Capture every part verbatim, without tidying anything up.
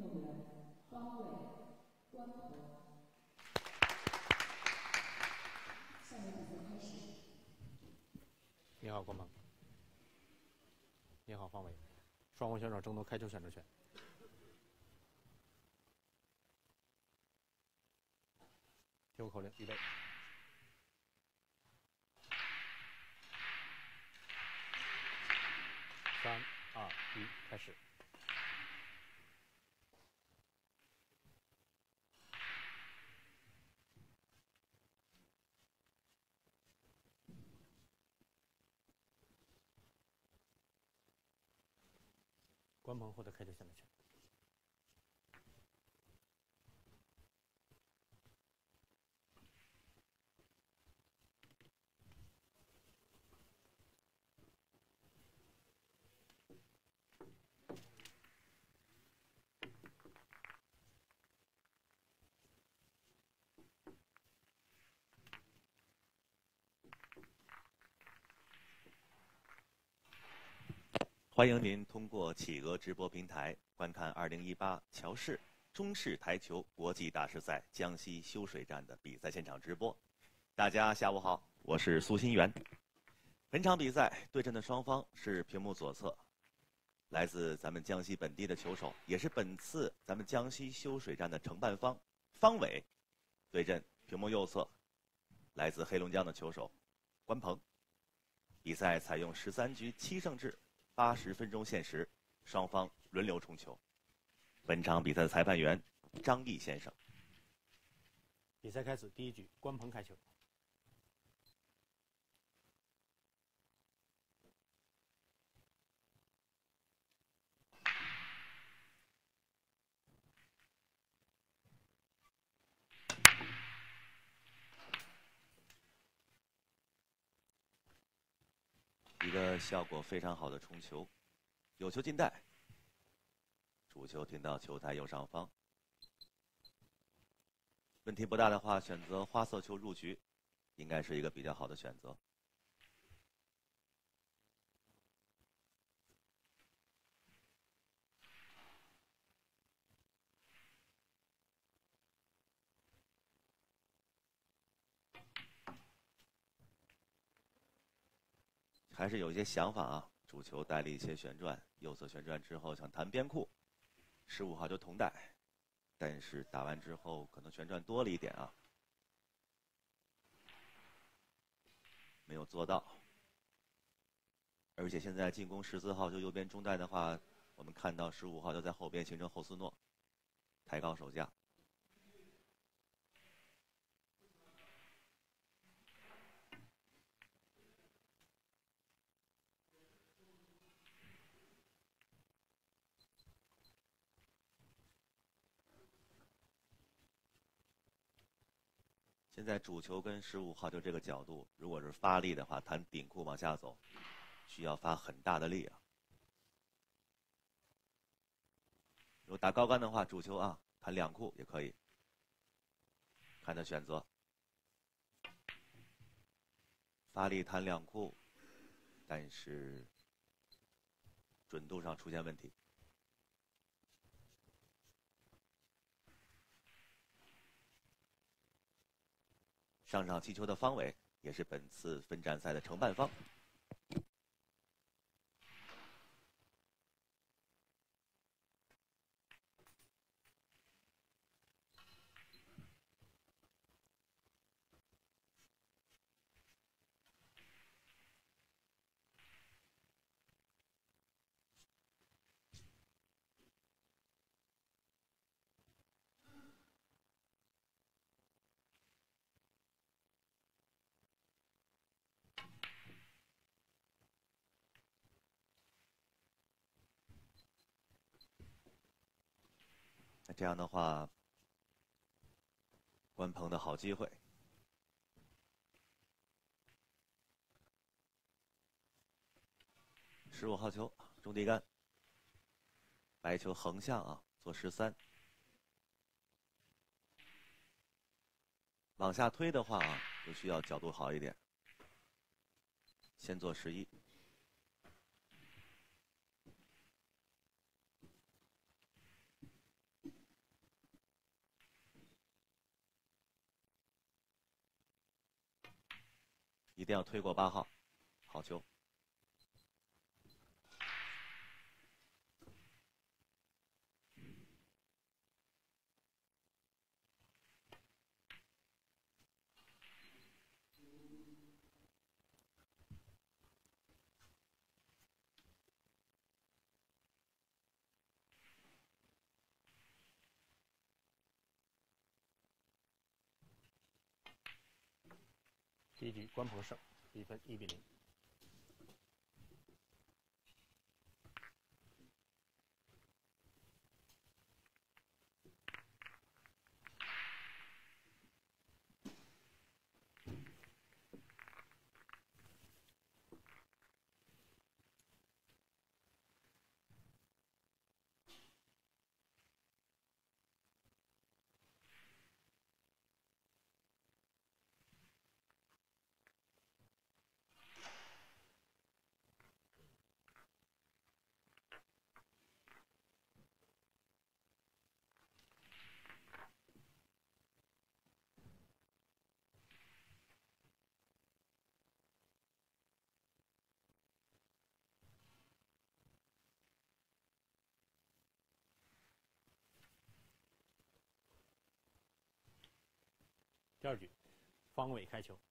你好，关鹏。你好，方伟。双方选手争夺开球选择权。听我口令，预备。三、二、一，开始。关鹏获得开球选择权。 欢迎您通过企鹅直播平台观看二零一八乔氏中式台球国际大师赛江西修水站的比赛现场直播。大家下午好，我是苏新元。本场比赛对阵的双方是屏幕左侧来自咱们江西本地的球手，也是本次咱们江西修水站的承办方方伟，对阵屏幕右侧来自黑龙江的球手关鹏。比赛采用十三局七胜制。八十分钟限时，双方轮流冲球。本场比赛的裁判员张毅先生。 比赛开始，第一局，关鹏开球。 一个效果非常好的冲球，有球进袋，主球停到球台右上方。问题不大的话，选择花色球入局，应该是一个比较好的选择。还是有一些想法啊，主球带了一些旋转，右侧旋转之后想弹边库，十五号就同带，但是打完之后可能旋转多了一点啊，没有做到。而且现在进攻十四号就右边中带的话，我们看到十五号就在后边形成后斯诺，抬高手架。现在主球跟十五号就这个角度，如果是发力的话，弹顶库往下走，需要发很大的力啊。如果打高杆的话，主球啊弹两库也可以，看他选择。发力弹两库，但是准度上出现问题。上场击球的方伟也是本次分站赛的承办方。那这样的话，关鹏的好机会。十五号球中地杆，白球横向啊，做十三。往下推的话啊，就需要角度好一点，先做十一。 一定要推过八号，好球。 第一局关鹏胜，比分一比零。第二局，方伟开球。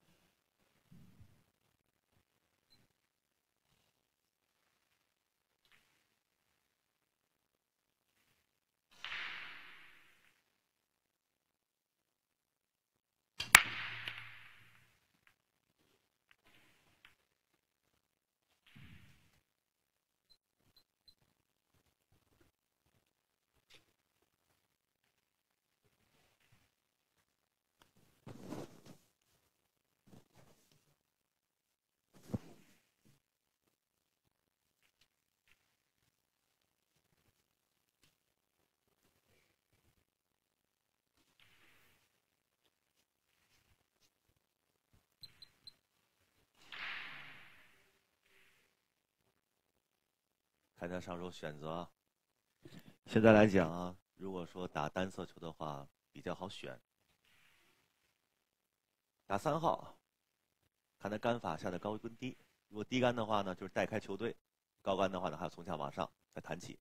看他上手选择。现在来讲啊，如果说打单色球的话，比较好选。打三号，看他杆法下的高跟低。如果低杆的话呢，就是带开球队；高杆的话呢，还要从下往上再弹起。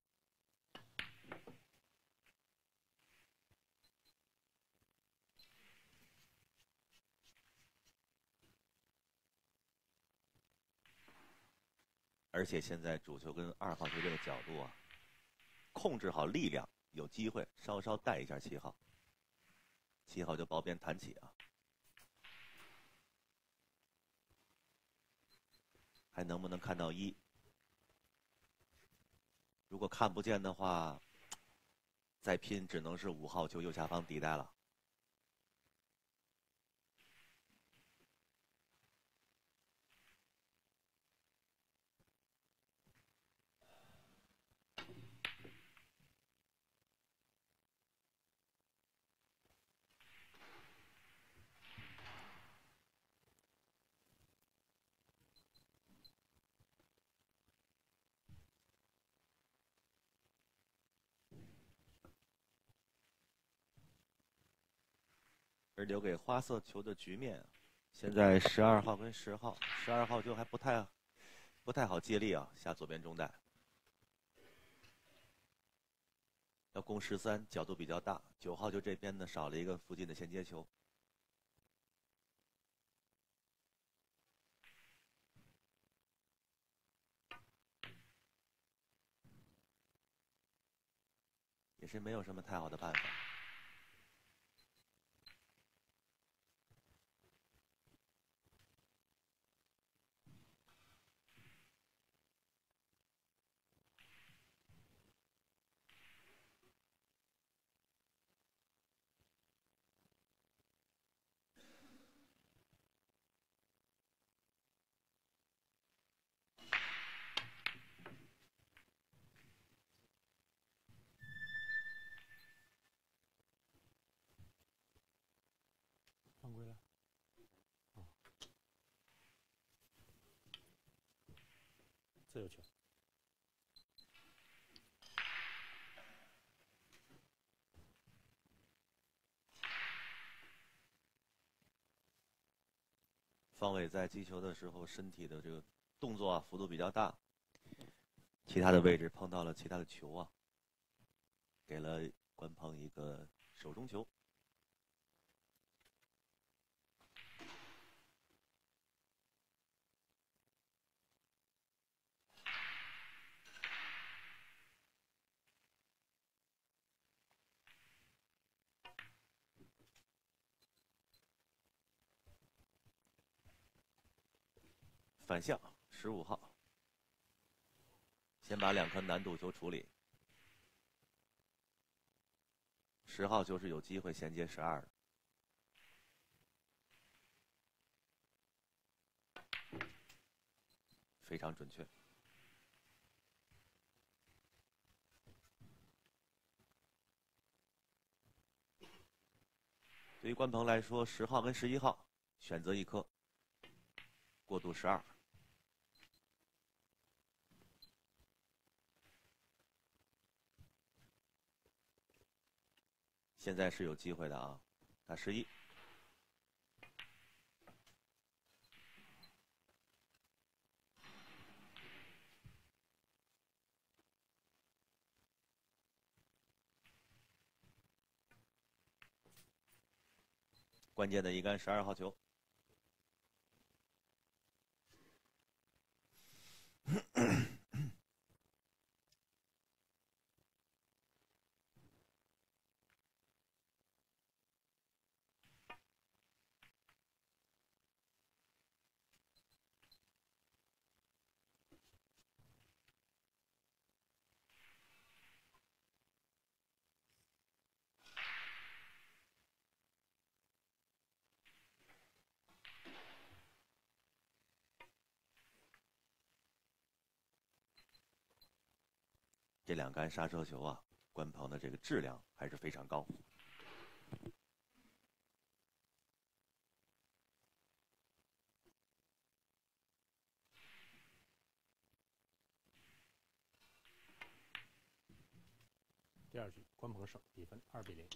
而且现在主球跟二号球这个角度啊，控制好力量，有机会稍稍带一下七号，七号就薄边弹起啊。还能不能看到一？如果看不见的话，再拼只能是五号球右下方底带了。而留给花色球的局面，现在十二号跟十号，十二号球还不太不太好接力啊，下左边中带。要攻十三，角度比较大。九号球这边呢少了一个附近的衔接球。也是没有什么太好的办法。 犯规了。哦，自由球。 方伟在击球的时候，身体的这个动作啊幅度比较大，其他的位置碰到了其他的球啊，给了关鹏一个手中球。反向十五号，先把两颗难度球处理。十号就是有机会衔接十二的。非常准确。对于关鹏来说，十号跟十一号选择一颗，过渡十二。现在是有机会的啊，打十一。关键的一杆十二号球。这两杆刹车球啊，关鹏的这个质量还是非常高。 第二局关鹏胜，比分二比零。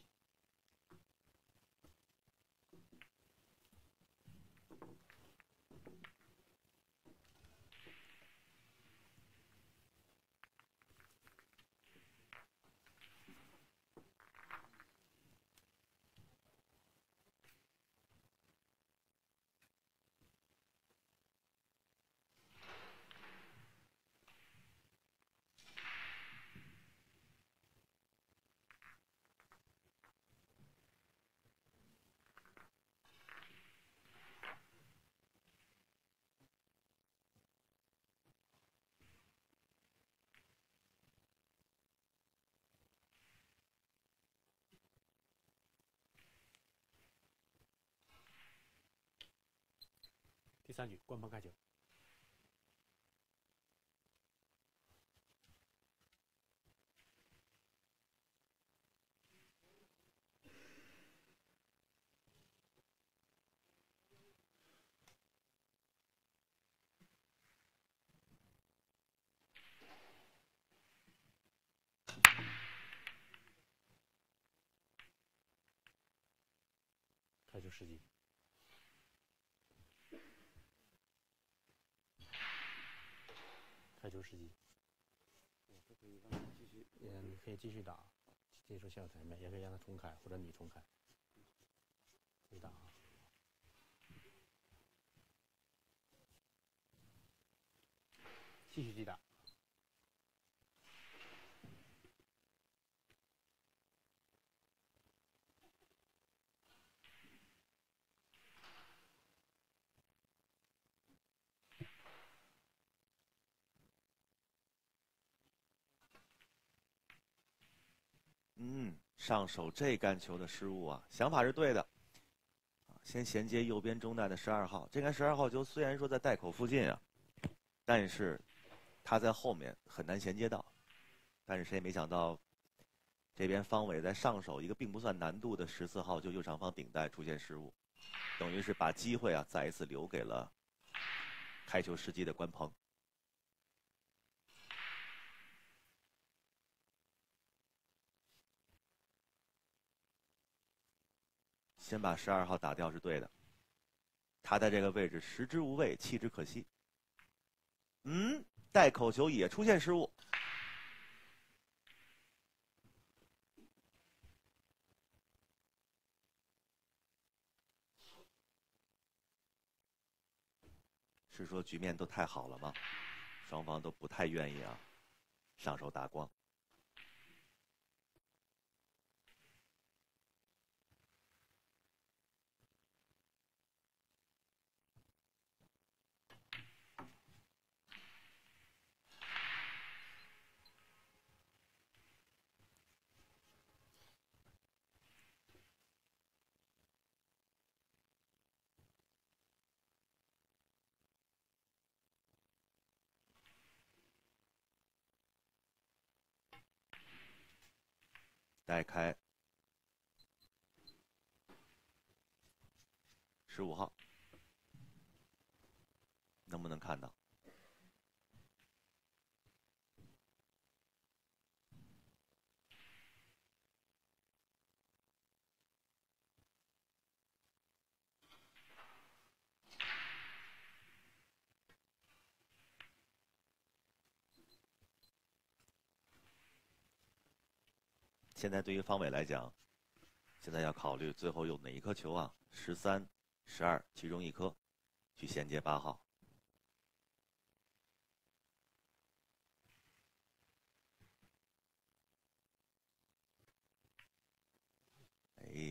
第三局，关鹏开球。开球时机。开球时机。嗯，你可以继续打，接触现有台面，也可以让他重开，或者你重开。继续打啊。继续击打。 嗯，上手这杆球的失误啊，想法是对的。先衔接右边中带的十二号，这杆十二号球虽然说在袋口附近啊，但是他在后面很难衔接到。但是谁也没想到，这边方伟在上手一个并不算难度的十四号就右上方顶带出现失误，等于是把机会啊再一次留给了开球时机的关鹏。先把十二号打掉是对的。 他在这个位置食之无味，弃之可惜。嗯，带口球也出现失误。是说局面都太好了吗？双方都不太愿意啊，上手打光。带开，十五号，能不能看到？现在对于方伟来讲，现在要考虑最后用哪一颗球啊？十三、十二，其中一颗去衔接八号。哎，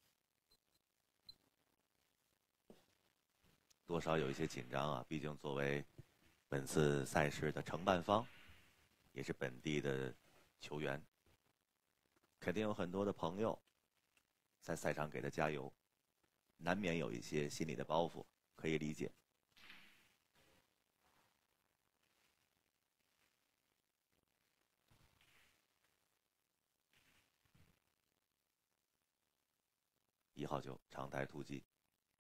多少有一些紧张啊，毕竟作为本次赛事的承办方，也是本地的球员，肯定有很多的朋友在赛场给他加油，难免有一些心理的包袱，可以理解。一号球长台突击，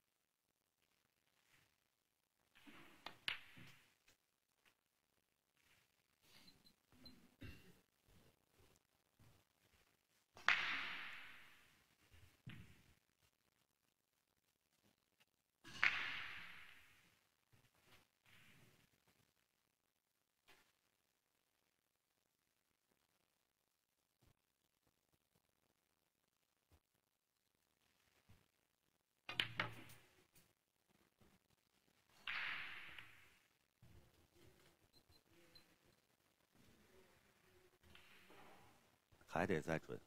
还得再准。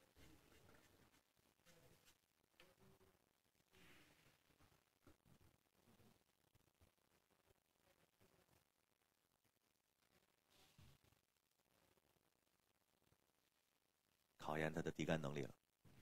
考验他的递杆能力了。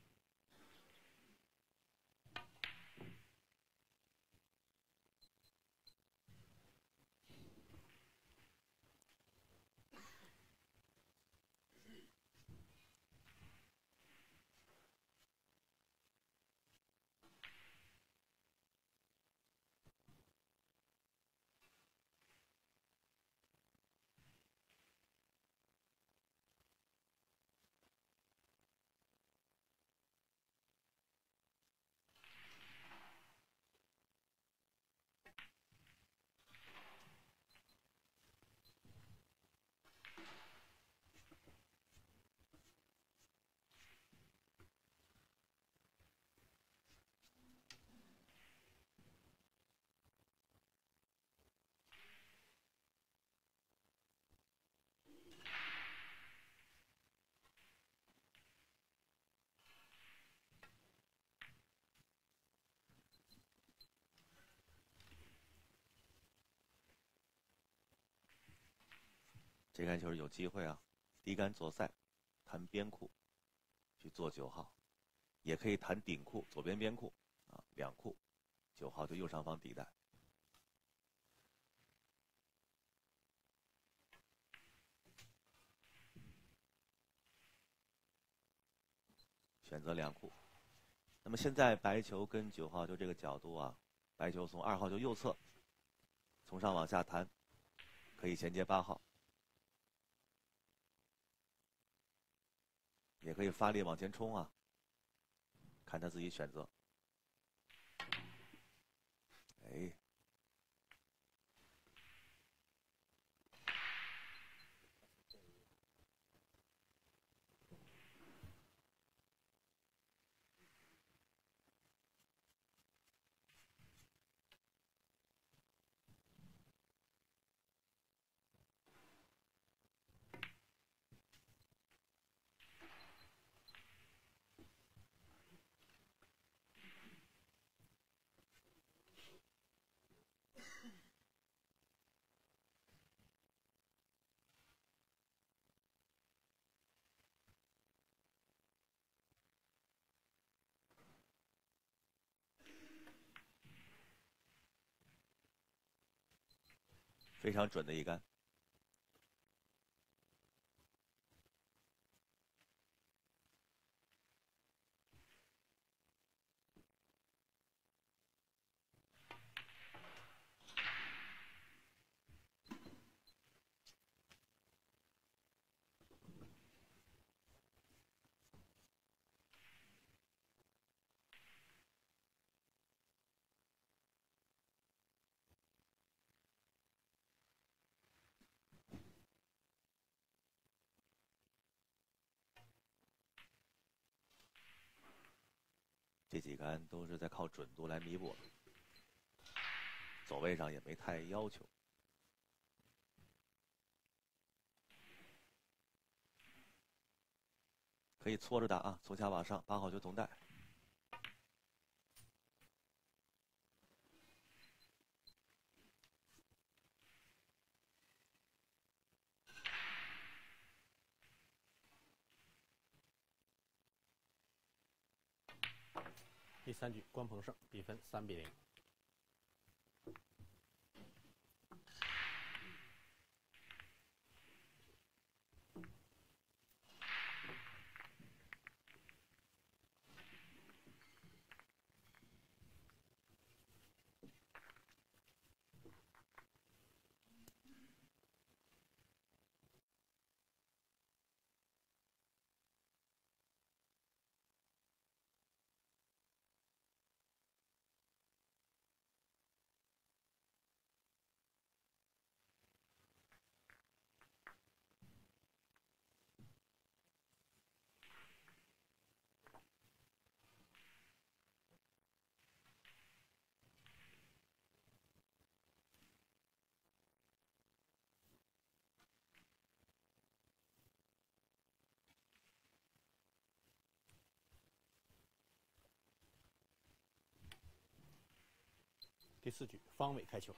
这杆球有机会啊，低杆左塞，弹边库，去做九号，也可以弹顶库，左边边库啊，两库，九号就右上方底带。选择两库。那么现在白球跟九号就这个角度啊，白球从二号就右侧，从上往下弹，可以衔接八号。也可以发力往前冲啊，看他自己选择。哎， 非常准的一杆。这几杆都是在靠准度来弥补的，走位上也没太要求。可以搓着打啊，从下往上，八号球同带。 第三局，关鹏胜，比分三比零。第四局，方伟开球。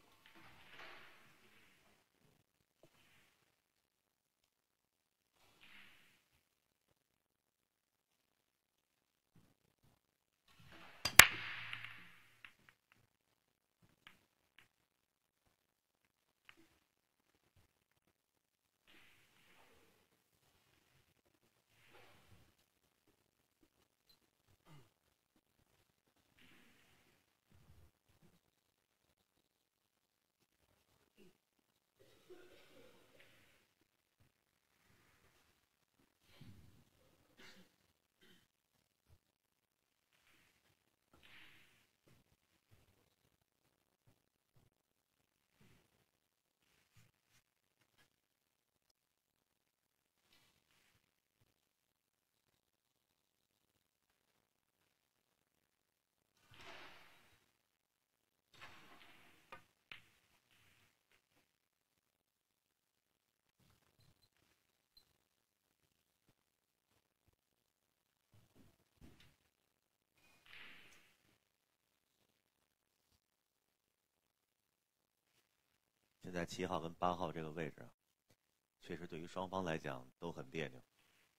现在七号跟八号这个位置啊，确实对于双方来讲都很别扭。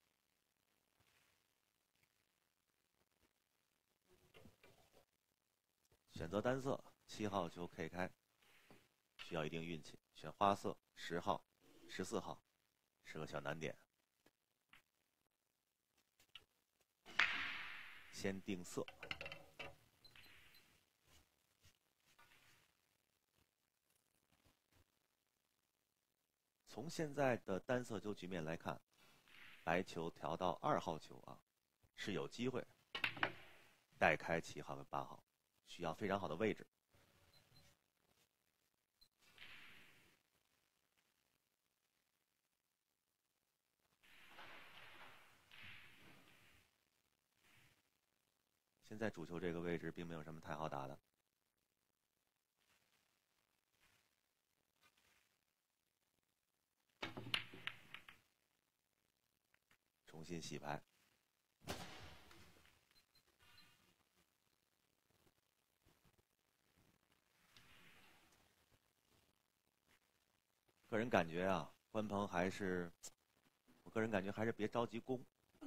选择单色，七号球 K 开，需要一定运气。选花色，十号、十四号是个小难点。先定色。从现在的单色球局面来看，白球调到二号球啊，是有机会带开七号跟八号，需要非常好的位置。现在主球这个位置并没有什么太好打的。重新洗牌。个人感觉啊，关鹏还是，我个人感觉还是别着急攻。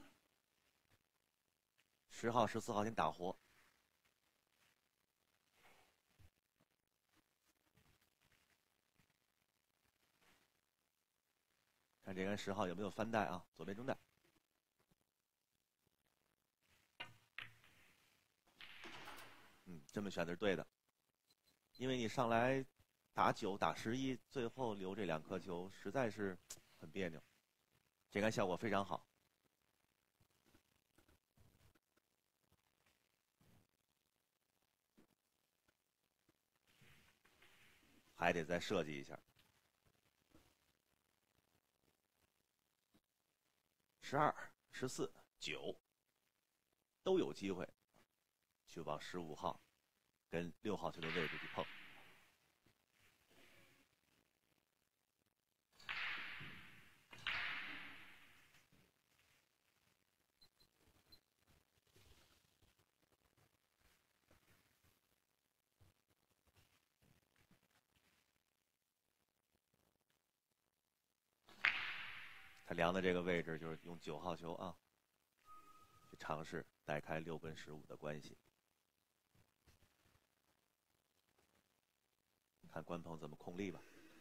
十号、十四号先打活。 看这杆十号有没有翻带啊？左边中带。嗯，这么选的是对的，因为你上来打九打十一，最后留这两颗球，实在是很别扭。这杆效果非常好。还得再设计一下。十二、十四、九都有机会去往十五号跟六号球的位置去碰。他量的这个位置就是用九号球啊，去尝试带开六跟十五的关系，看关鹏怎么控力吧。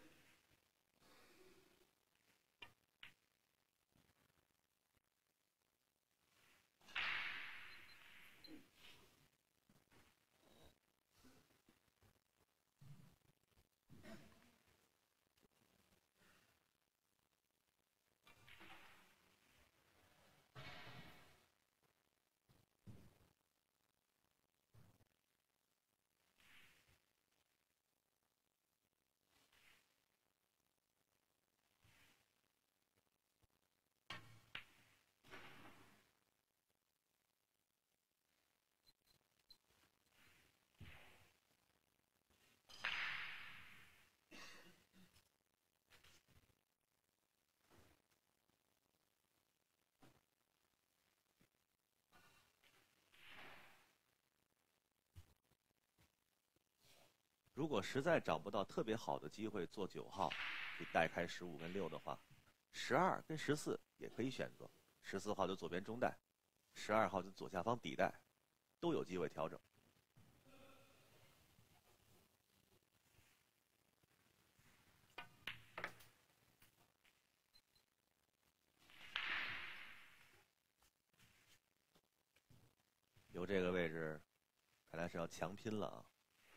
如果实在找不到特别好的机会做九号，去带开十五跟六的话，十二跟十四也可以选择。十四号就左边中带，十二号就左下方底带，都有机会调整。由这个位置，看来是要强拼了啊！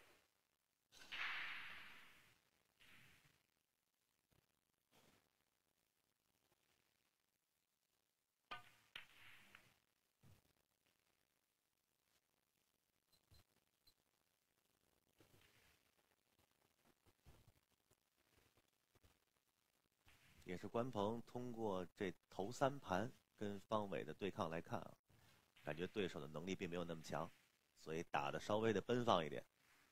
也是关鹏通过这头三盘跟方伟的对抗来看啊，感觉对手的能力并没有那么强，所以打得稍微的奔放一点。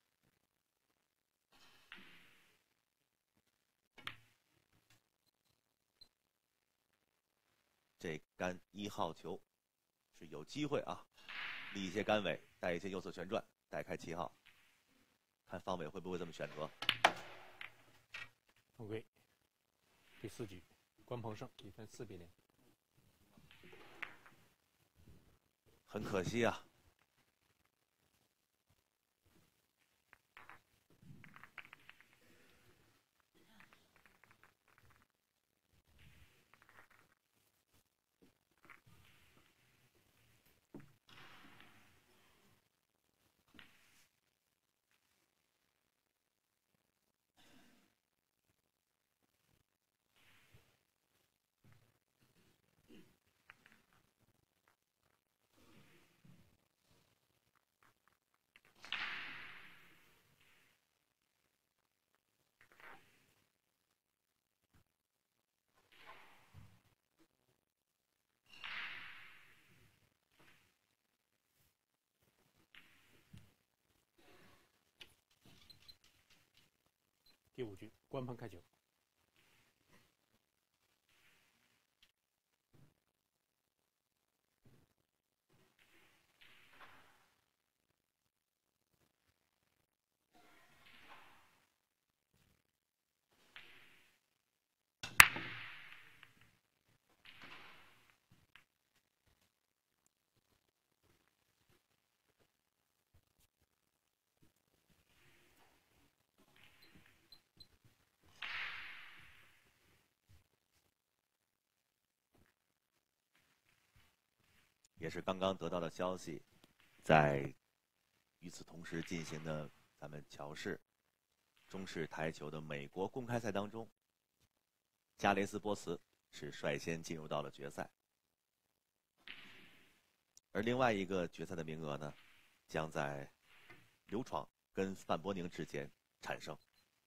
这杆一号球是有机会啊，立一些杆尾，带一些右侧旋转，带开七号，看方伟会不会这么选择。 OK， 第四局，关鹏胜，比分四比零。 很可惜啊。 第五局，关鹏开球。 也是刚刚得到的消息，在与此同时进行的咱们乔氏中式台球的美国公开赛当中，加雷斯波茨是率先进入到了决赛，而另外一个决赛的名额呢，将在刘闯跟范博宁之间产生。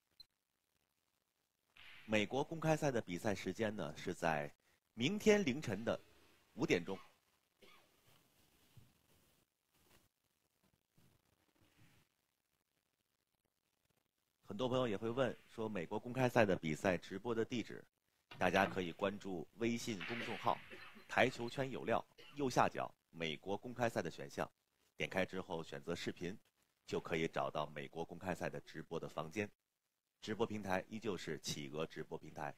美国公开赛的比赛时间呢，是在明天凌晨的五点钟。很多朋友也会问说，美国公开赛的比赛直播的地址，大家可以关注微信公众号“台球圈有料”，右下角美国公开赛的选项，点开之后选择视频，就可以找到美国公开赛的直播的房间。直播平台依旧是企鹅直播平台。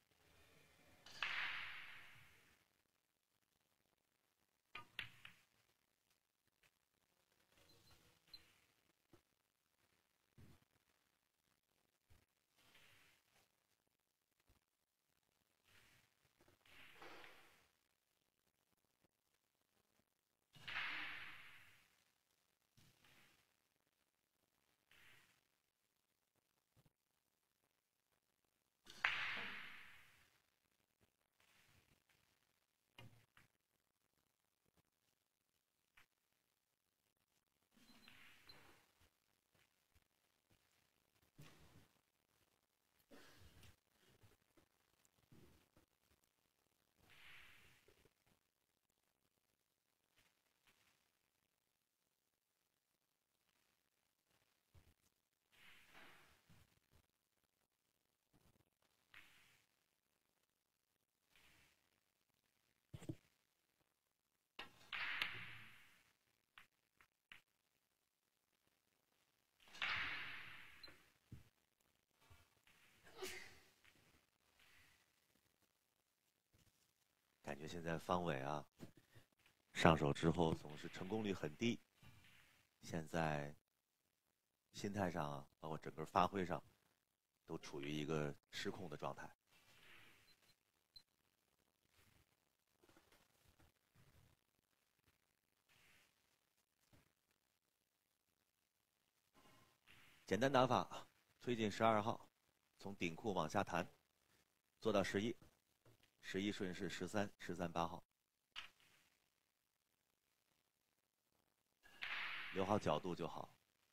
感觉现在方伟啊，上手之后总是成功率很低，现在心态上啊，包括整个发挥上，都处于一个失控的状态。简单打法，推进十二号，从顶库往下弹，做到十一，十一顺势十三，十三八号，留好角度就好。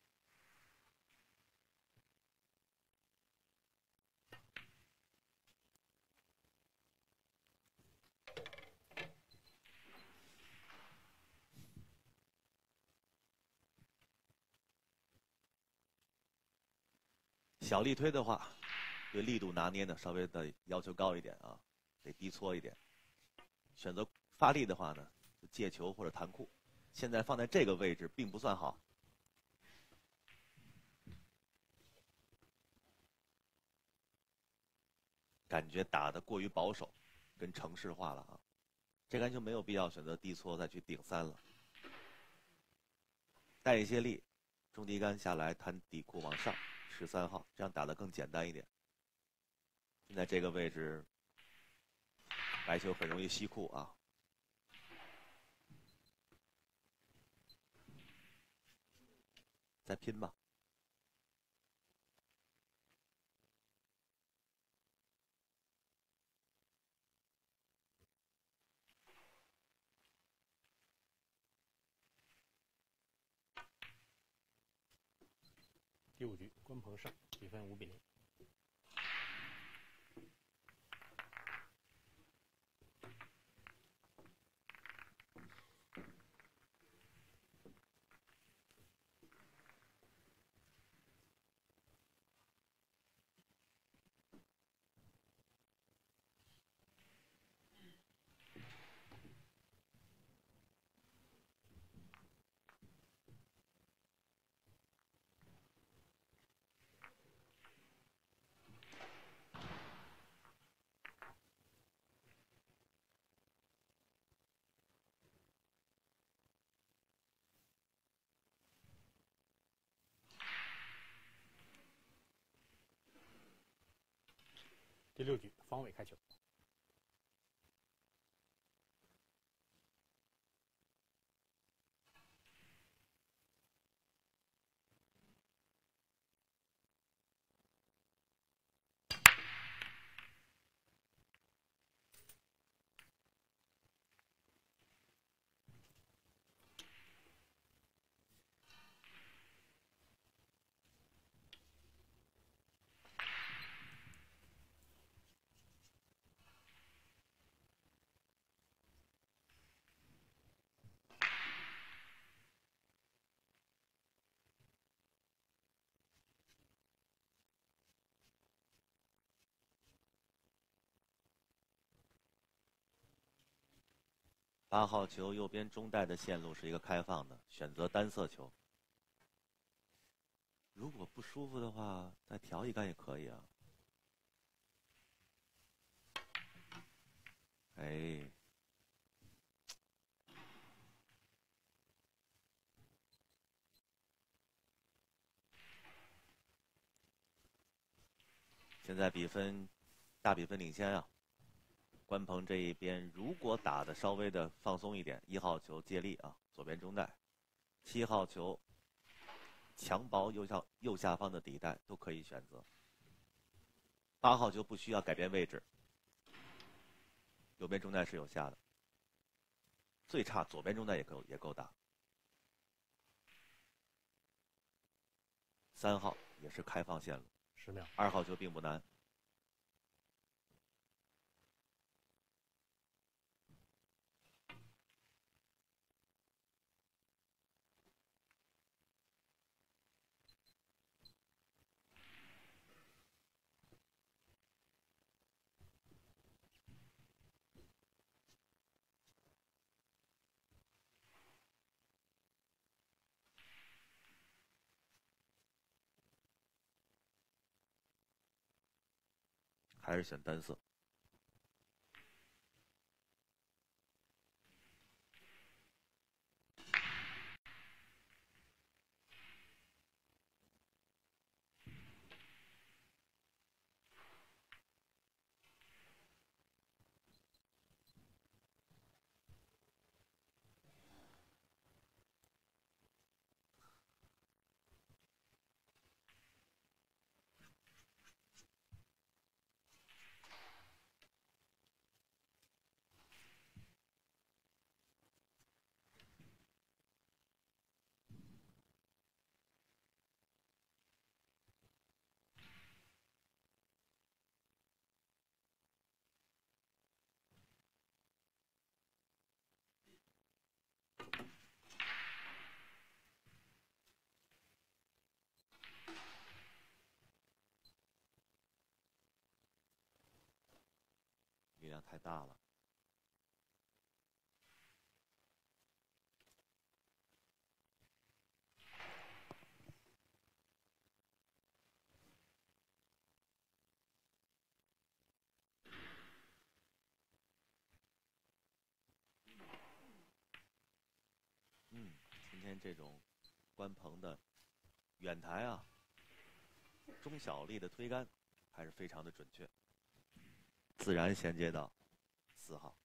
小力推的话，对力度拿捏呢稍微的要求高一点啊，得低搓一点。选择发力的话呢，就借球或者弹库。现在放在这个位置并不算好，感觉打得过于保守，跟程式化了啊。这杆就没有必要选择低搓再去顶三了，带一些力，中低杆下来弹底库往上。十三号，这样打得更简单一点。现在这个位置，白球很容易吸库啊。再拼吧。 第五局，关鹏胜，比分五比零。第六局，方伟开球。 八号球右边中带的线路是一个开放的，选择单色球。如果不舒服的话，再调一杆也可以啊。哎，现在比分大比分领先啊。关鹏这一边如果打的稍微的放松一点，一号球接力啊，左边中带，七号球强薄右下右下方的底带都可以选择。八号球不需要改变位置，右边中带是有下的，最差左边中带也够也够打。三号也是开放线路， 十秒。 二号球并不难。还是选单色。力量太大了。嗯，今天这种关鹏的远台啊，中小力的推杆还是非常的准确，自然衔接到四号。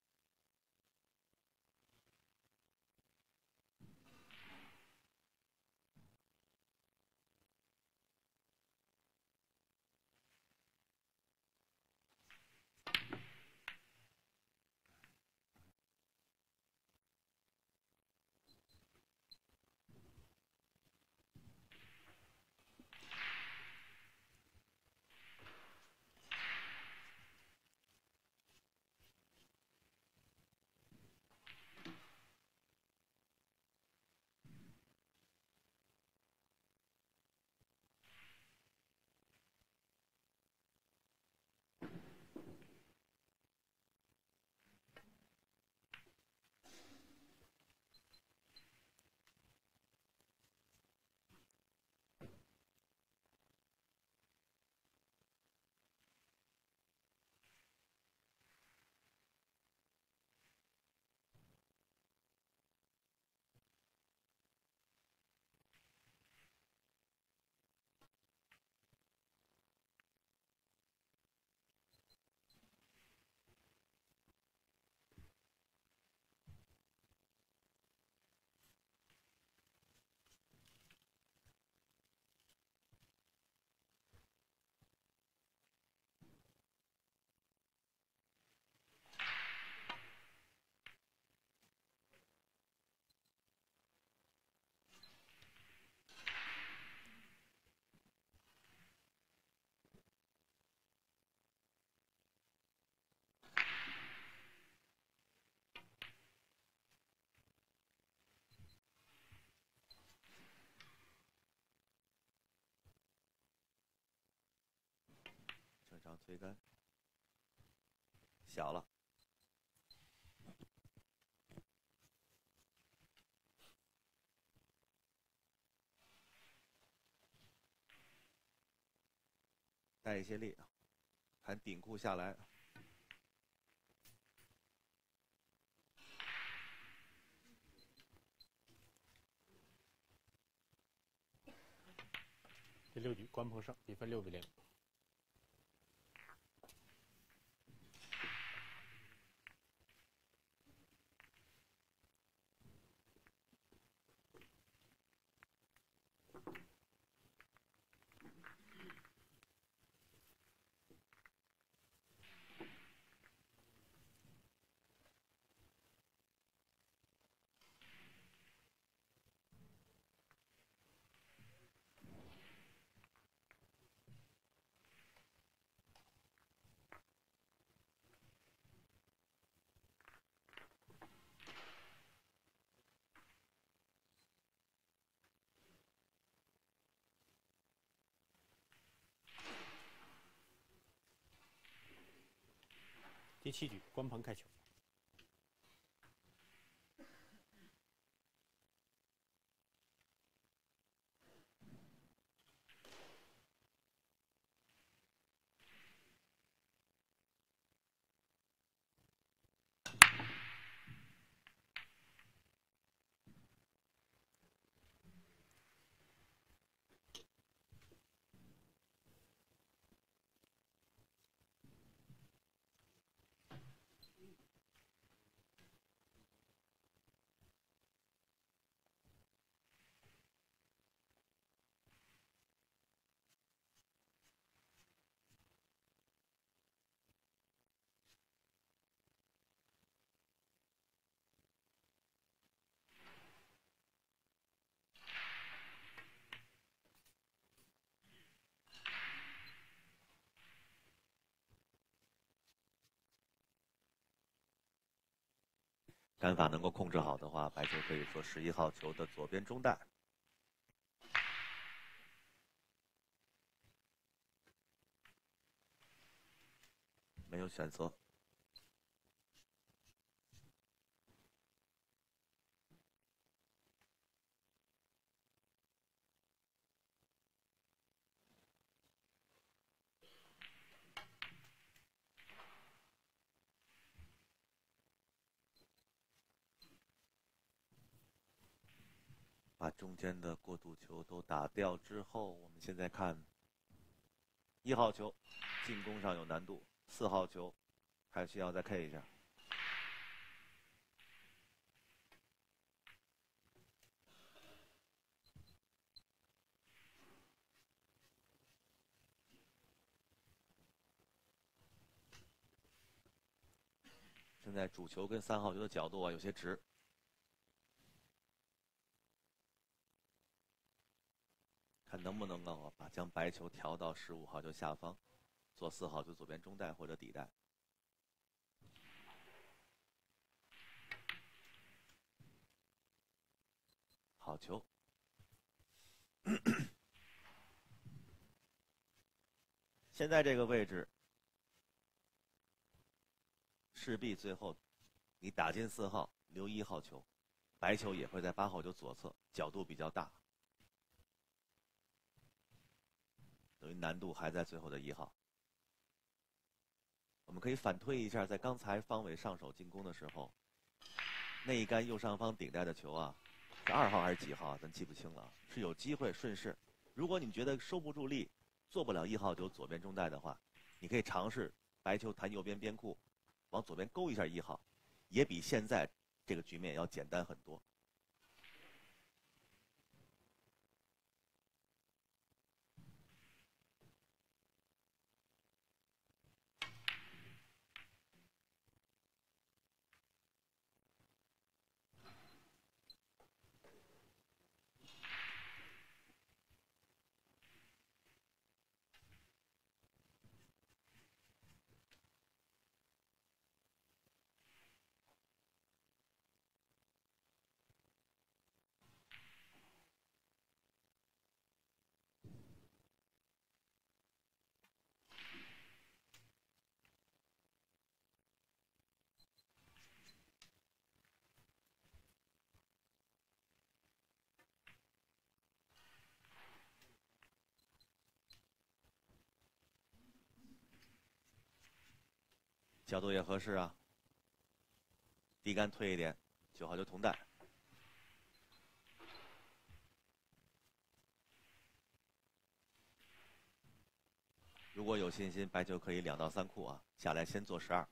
正常推杆，小了。 带一些力，看顶库下来。 第六局关鹏胜，比分六比零。第七局关鹏开球。 杆法能够控制好的话，白球可以做十一号球的左边中带。没有选择。把中间的过渡球都打掉之后，我们现在看一号球进攻上有难度，四号球还需要再 K 一下。现在主球跟三号球的角度啊有些直。看能不能够把将白球调到十五号球下方，做四号球左边中带或者底带。好球。现在这个位置，势必最后你打进四号，留一号球，白球也会在八号球左侧，角度比较大。等于难度还在最后的一号。我们可以反推一下，在刚才方伟上手进攻的时候，那一杆右上方顶带的球啊，是二号还是几号啊？咱记不清了，是有机会顺势。如果你觉得收不住力，做不了一号球左边中带的话，你可以尝试白球弹右边边库，往左边勾一下一号，也比现在这个局面要简单很多。 角度也合适啊。地杆退一点，九号球同带。如果有信心，白球可以两到三库啊，下来先做十二。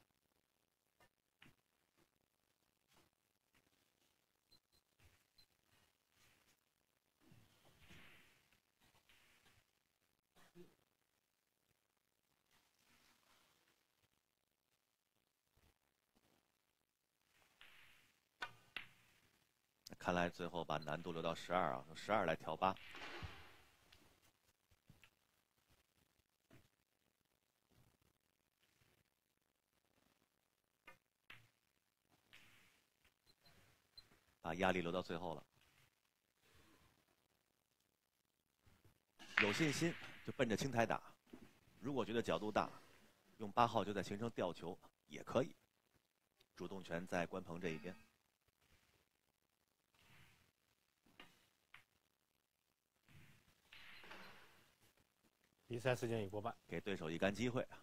看来最后把难度留到十二啊，用十二来调八。把压力留到最后了。有信心就奔着青台打，如果觉得角度大，用八号球再形成吊球也可以。主动权在关鹏这一边。 比赛时间已过半， 给对手一杆机会啊。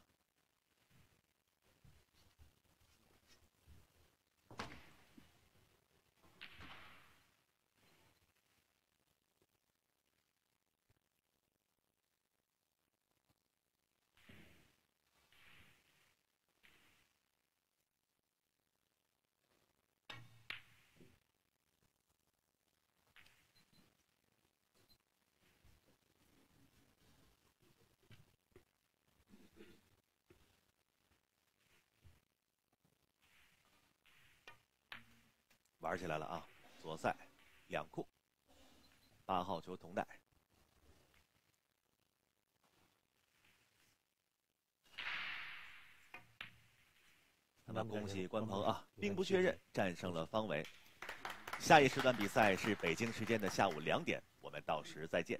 玩起来了啊！左塞两库，八号球同带。那么恭喜关鹏啊，兵不血刃战胜了方伟。下一时段比赛是北京时间的下午两点，我们到时再见。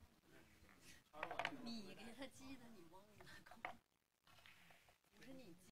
你给他记的，你忘了，不是你记。